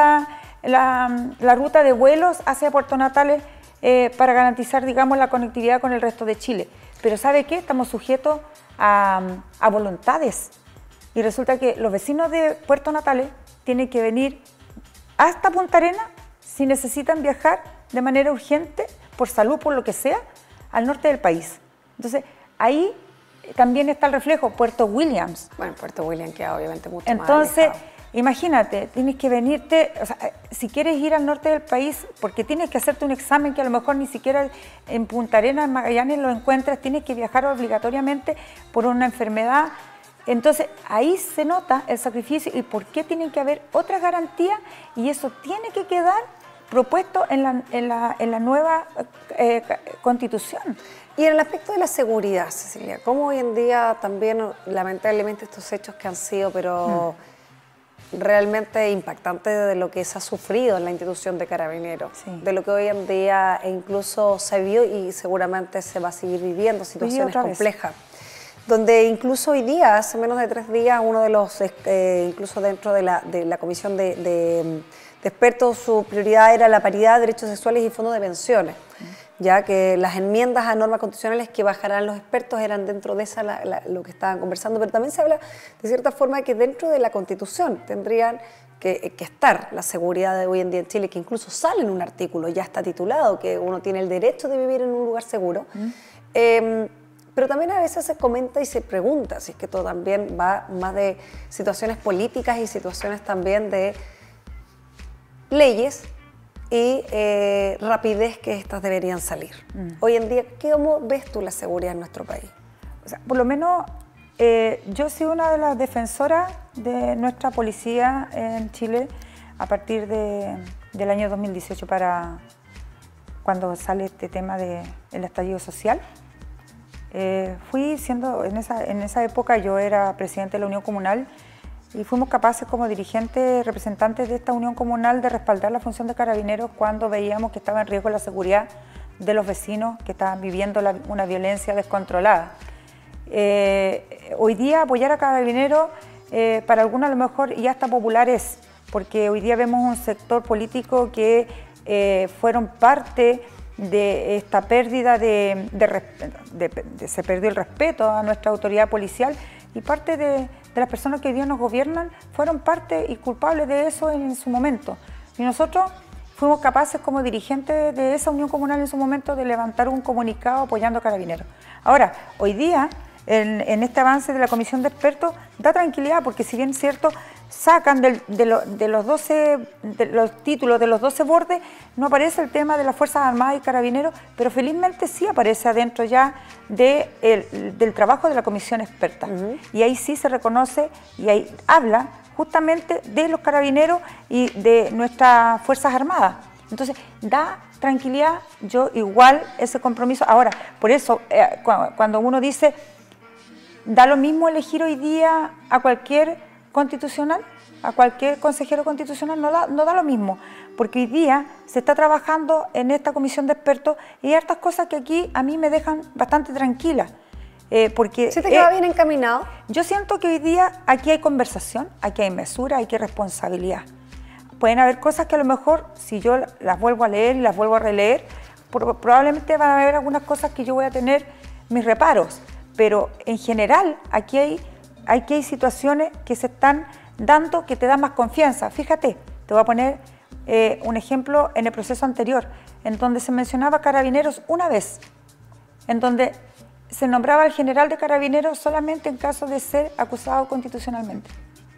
la ruta de vuelos hacia Puerto Natales para garantizar, digamos, la conectividad con el resto de Chile. Pero ¿sabe qué? Estamos sujetos a voluntades. Y resulta que los vecinos de Puerto Natales tienen que venir hasta Punta Arenas si necesitan viajar de manera urgente, por salud, por lo que sea, al norte del país. Entonces, ahí también está el reflejo, Puerto Williams. Bueno, Puerto Williams queda obviamente mucho más Entonces, alejado. Imagínate, tienes que venirte, o sea, si quieres ir al norte del país, porque tienes que hacerte un examen que a lo mejor ni siquiera en Punta Arenas, en Magallanes lo encuentras, tienes que viajar obligatoriamente por una enfermedad. Entonces, ahí se nota el sacrificio y por qué tienen que haber otras garantías y eso tiene que quedar propuesto en la nueva Constitución. Y en el aspecto de la seguridad, Cecilia, ¿cómo hoy en día también, lamentablemente, estos hechos que han sido, pero realmente impactantes de lo que se ha sufrido en la institución de Carabineros, sí, de lo que hoy en día incluso se vio y seguramente se va a seguir viviendo, situaciones complejas, donde incluso hoy día, hace menos de 3 días, uno de los, incluso dentro de la comisión de expertos, su prioridad era la paridad, derechos sexuales y fondos de pensiones, ya que las enmiendas a normas constitucionales que bajarán los expertos eran dentro de esa lo que estaban conversando, pero también se habla de cierta forma que dentro de la Constitución tendrían que estar la seguridad de hoy en día en Chile, que incluso sale en un artículo, ya está titulado, que uno tiene el derecho de vivir en un lugar seguro. Pero también a veces se comenta y se pregunta si es que todo también va más de situaciones políticas y situaciones también de leyes y rapidez que estas deberían salir. Hoy en día, ¿cómo ves tú la seguridad en nuestro país? O sea, por lo menos yo soy una de las defensoras de nuestra policía en Chile a partir del año 2018 para cuando sale este tema del estallido social. Fui siendo, en esa época yo era presidente de la Unión Comunal y fuimos capaces como dirigentes, representantes de esta Unión Comunal de respaldar la función de Carabineros cuando veíamos que estaba en riesgo la seguridad de los vecinos que estaban viviendo una violencia descontrolada. Hoy día apoyar a Carabineros para algunos a lo mejor ya está popular porque hoy día vemos un sector político que fueron parte de esta pérdida se perdió el respeto a nuestra autoridad policial, y parte de las personas que hoy día nos gobiernan fueron parte y culpables de eso en su momento. Y nosotros fuimos capaces como dirigentes de esa unión comunal en su momento de levantar un comunicado apoyando a Carabineros. Ahora, hoy día, en este avance de la comisión de expertos, da tranquilidad, porque si bien es cierto, sacan de los títulos de los 12 bordes, no aparece el tema de las Fuerzas Armadas y Carabineros, pero felizmente sí aparece adentro ya del trabajo de la comisión experta. Y ahí sí se reconoce y ahí habla justamente de los Carabineros y de nuestras Fuerzas Armadas. Entonces, da tranquilidad, yo igual ese compromiso. Ahora, por eso, cuando uno dice, da lo mismo elegir hoy día a cualquier constitucional, a cualquier consejero constitucional, no da lo mismo, porque hoy día se está trabajando en esta comisión de expertos y hay hartas cosas que aquí a mí me dejan bastante tranquila. Porque ¿Siente que va bien encaminado? Yo siento que hoy día aquí hay conversación, aquí hay mesura, aquí hay responsabilidad. Pueden haber cosas que a lo mejor, si yo las vuelvo a leer y las vuelvo a releer, probablemente van a haber algunas cosas que yo voy a tener mis reparos, pero en general aquí hay situaciones que se están dando que te dan más confianza. Fíjate, te voy a poner un ejemplo en el proceso anterior, en donde se mencionaba Carabineros una vez, en donde se nombraba al general de Carabineros solamente en caso de ser acusado constitucionalmente.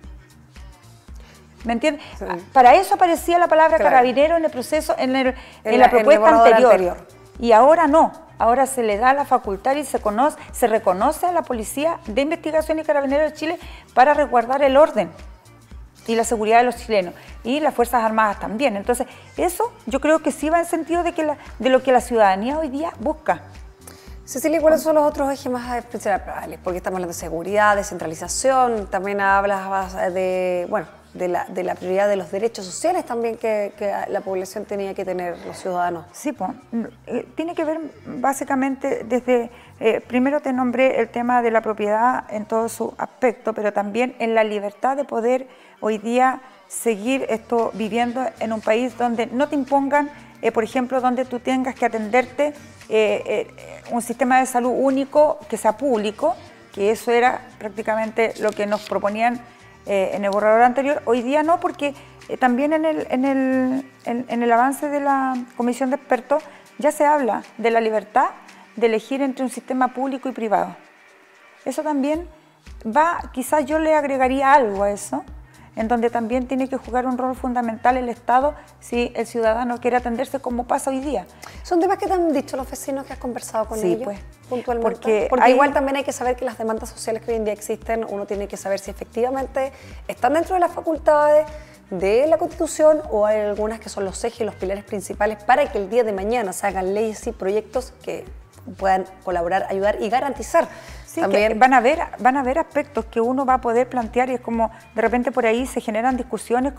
¿Me entiendes? Sí. Para eso aparecía la palabra Carabinero en el proceso, en la propuesta anterior. Y ahora no, ahora se le da la facultad y se reconoce a la Policía de Investigación y Carabineros de Chile para resguardar el orden y la seguridad de los chilenos, y las Fuerzas Armadas también. Entonces, eso yo creo que sí va en sentido de lo que la ciudadanía hoy día busca. Cecilia, ¿cuáles son los otros ejes más principales? Porque estamos hablando de seguridad, descentralización, también hablas de la prioridad de los derechos sociales también que la población tenía que tener, los ciudadanos. Sí, pues, tiene que ver básicamente desde, primero te nombré el tema de la propiedad en todo su aspecto, pero también en la libertad de poder hoy día seguir viviendo en un país donde no te impongan, por ejemplo, donde tú tengas que atenderte un sistema de salud único que sea público, que eso era prácticamente lo que nos proponían en el borrador anterior. Hoy día no, porque también en el avance de la comisión de expertos ya se habla de la libertad de elegir entre un sistema público y privado. Eso también quizás yo le agregaría algo a eso, en donde también tiene que jugar un rol fundamental el Estado si el ciudadano quiere atenderse como pasa hoy día. ¿Son temas que te han dicho los vecinos que has conversado con ellos? Pues, puntualmente. Porque igual también hay que saber que las demandas sociales que hoy en día existen, uno tiene que saber si efectivamente están dentro de las facultades de la Constitución, o hay algunas que son los ejes y los pilares principales para que el día de mañana se hagan leyes y proyectos que puedan colaborar, ayudar y garantizar. Sí, también van a haber aspectos que uno va a poder plantear, y es como de repente por ahí se generan discusiones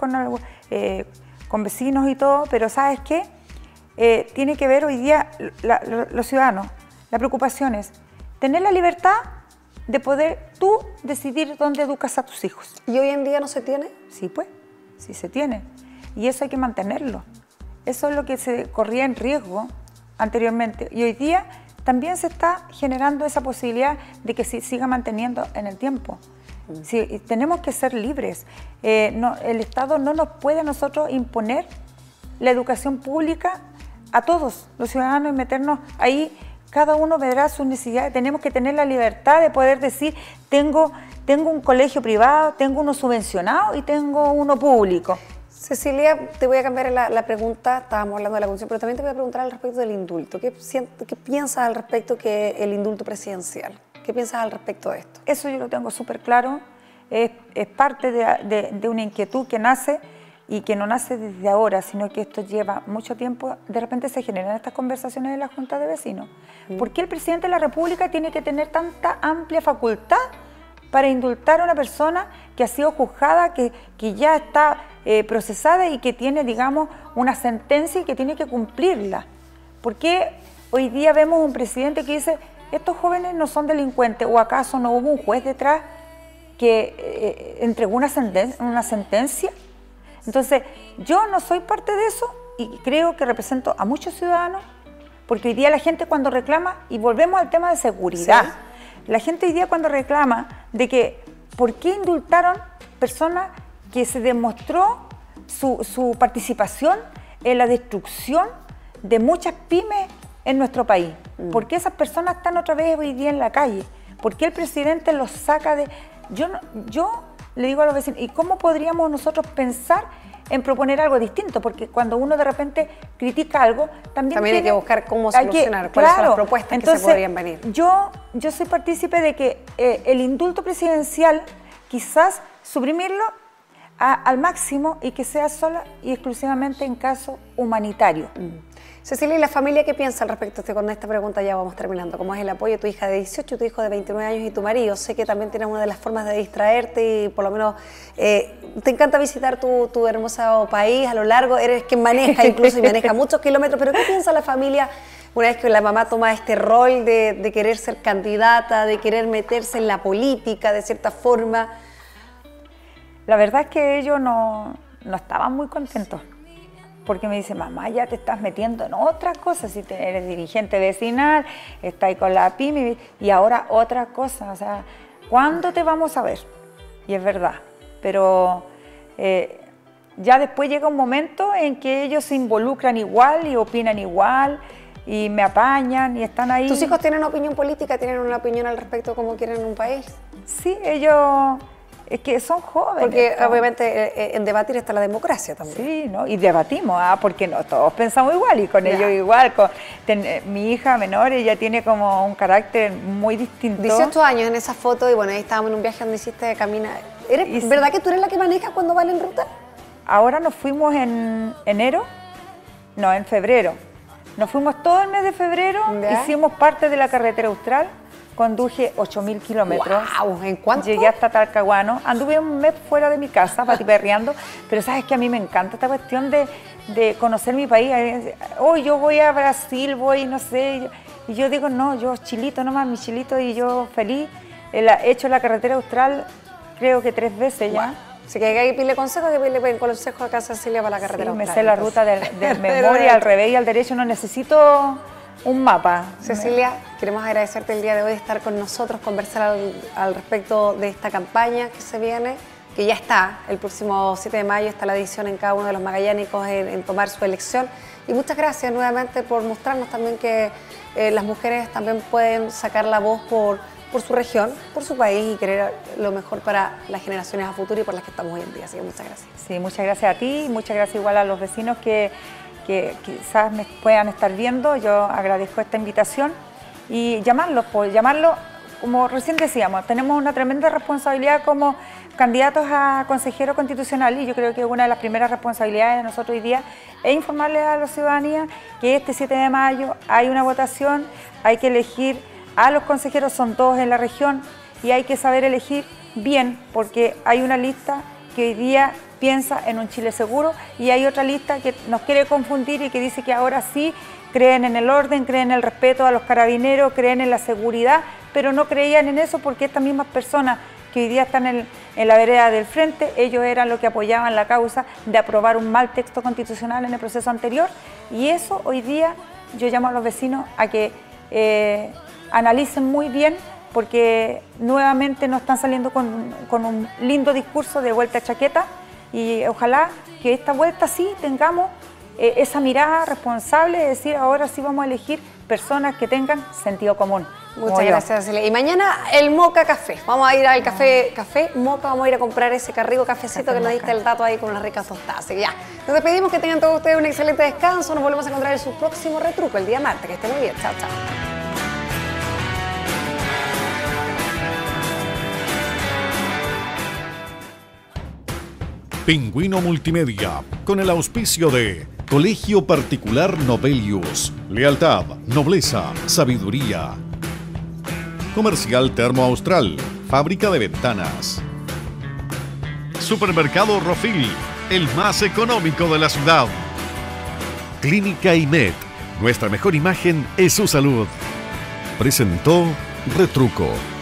con vecinos y todo, pero ¿sabes qué? Tiene que ver hoy día los ciudadanos. La preocupación es tener la libertad de poder tú decidir dónde educas a tus hijos. ¿Y hoy en día no se tiene? Sí, pues, sí se tiene. Y eso hay que mantenerlo. Eso es lo que se corría en riesgo anteriormente. Y hoy día también se está generando esa posibilidad de que se siga manteniendo en el tiempo. Sí, tenemos que ser libres. El Estado no nos puede a nosotros imponer la educación pública a todos los ciudadanos y meternos ahí. Cada uno verá sus necesidades. Tenemos que tener la libertad de poder decir, tengo un colegio privado, tengo uno subvencionado y tengo uno público. Cecilia, te voy a cambiar la pregunta. Estábamos hablando de la Constitución, pero también te voy a preguntar al respecto del indulto. ¿Qué piensas al respecto que el indulto presidencial? ¿Qué piensas al respecto de esto? Eso yo lo tengo súper claro. Es parte de una inquietud que nace, y que no nace desde ahora, sino que esto lleva mucho tiempo. De repente se generan estas conversaciones en la Junta de Vecinos. ¿Por qué el presidente de la República tiene que tener tanta amplia facultad para indultar a una persona que ha sido juzgada, que ya está procesada y que tiene, digamos, una sentencia y que tiene que cumplirla? ¿Por qué hoy día vemos un presidente que dice, estos jóvenes no son delincuentes, o acaso no hubo un juez detrás que entregó una sentencia? Entonces, yo no soy parte de eso y creo que represento a muchos ciudadanos porque hoy día la gente cuando reclama, y volvemos al tema de seguridad, la gente hoy día cuando reclama de que ¿por qué indultaron personas que se demostró su participación en la destrucción de muchas pymes en nuestro país? ¿Por qué esas personas están otra vez hoy día en la calle? ¿Por qué el presidente los saca de...? Yo le digo a los vecinos, ¿y cómo podríamos nosotros pensar en proponer algo distinto? Porque cuando uno de repente critica algo, también hay que buscar cómo solucionar, cuáles son las propuestas que se podrían venir. Yo soy partícipe de que el indulto presidencial, quizás suprimirlo al máximo y que sea sola y exclusivamente en caso humanitario. Cecilia, ¿y la familia qué piensa al respecto? Con esta pregunta ya vamos terminando. ¿Cómo es el apoyo de tu hija de 18, tu hijo de 29 años y tu marido? Sé que también tienes una de las formas de distraerte y por lo menos te encanta visitar tu hermoso país a lo largo. Eres quien maneja incluso y maneja muchos kilómetros. Pero ¿qué piensa la familia una vez que la mamá toma este rol de querer ser candidata, de querer meterse en la política de cierta forma? La verdad es que ellos no estaban muy contentos. Porque me dice, mamá, ya te estás metiendo en otras cosas, si eres dirigente vecinal, estás ahí con la pyme y ahora otra cosa, o sea, ¿cuándo te vamos a ver? Y es verdad, pero ya después llega un momento en que ellos se involucran igual y opinan igual y me apañan y están ahí. ¿Tus hijos tienen opinión política, tienen una opinión al respecto de cómo quieren un país? Sí, ellos... Es que son jóvenes. Porque obviamente en debatir está la democracia también. Sí, ¿no? Y debatimos, porque no todos pensamos igual y con ellos igual. Mi hija menor, ella tiene como un carácter muy distinto. 18 años en esa foto y bueno, ahí estábamos en un viaje donde hiciste caminar. ¿Verdad que tú eres la que maneja cuando van en ruta? Ahora nos fuimos en febrero. Nos fuimos todo el mes de febrero, hicimos parte de la carretera austral. Conduje 8.000 kilómetros. Wow, ¿en cuánto? Llegué hasta Talcahuano. Anduve un mes fuera de mi casa, patiperreando, pero sabes que a mí me encanta esta cuestión de conocer mi país. Hoy yo voy a Brasil, voy, no sé, y yo digo, no, yo chilito nomás, mi chilito, y yo feliz. He hecho la carretera austral creo que 3 veces ya. Así que hay que pedirle consejo, que pedirle consejo acá a Cecilia para la carretera austral. Me sé la ruta de memoria, al revés y al derecho, no necesito un mapa. Cecilia, queremos agradecerte el día de hoy de estar con nosotros, conversar al respecto de esta campaña que se viene, que ya está, el próximo 7 de mayo está la decisión en cada uno de los magallánicos en tomar su elección. Y muchas gracias nuevamente por mostrarnos también que las mujeres también pueden sacar la voz por su región, por su país y querer lo mejor para las generaciones a futuro y por las que estamos hoy en día. Así que muchas gracias. Sí, muchas gracias a ti, muchas gracias igual a los vecinos que quizás me puedan estar viendo. Yo agradezco esta invitación y llamarlos, como recién decíamos, tenemos una tremenda responsabilidad como candidatos a consejero constitucional y yo creo que una de las primeras responsabilidades de nosotros hoy día es informarles a la ciudadanía que este 7 de mayo hay una votación, hay que elegir a los consejeros, son 2 en la región y hay que saber elegir bien porque hay una lista que hoy día piensa en un Chile seguro y hay otra lista que nos quiere confundir y que dice que ahora sí creen en el orden, creen en el respeto a los carabineros, creen en la seguridad, pero no creían en eso porque estas mismas personas que hoy día están en la vereda del frente, ellos eran los que apoyaban la causa de aprobar un mal texto constitucional en el proceso anterior y eso hoy día yo llamo a los vecinos a que analicen muy bien porque nuevamente nos están saliendo con un lindo discurso de vuelta a chaqueta y ojalá que esta vuelta sí tengamos esa mirada responsable de decir ahora sí vamos a elegir personas que tengan sentido común. Muchas gracias, Cecilia. Y mañana el Moca Café. Vamos a ir al café Moca, vamos a ir a comprar ese rico cafecito que nos diste el dato ahí con unas ricas tostadas. Así que ya, nos despedimos, que tengan todos ustedes un excelente descanso. Nos volvemos a encontrar en su próximo retruco el día martes. Que estén muy bien. Chao, chao. Pingüino Multimedia, con el auspicio de Colegio Particular Novelius, lealtad, nobleza, sabiduría. Comercial Termo Austral, fábrica de ventanas. Supermercado Rofil, el más económico de la ciudad. Clínica IMED, nuestra mejor imagen es su salud. Presentó Retruco.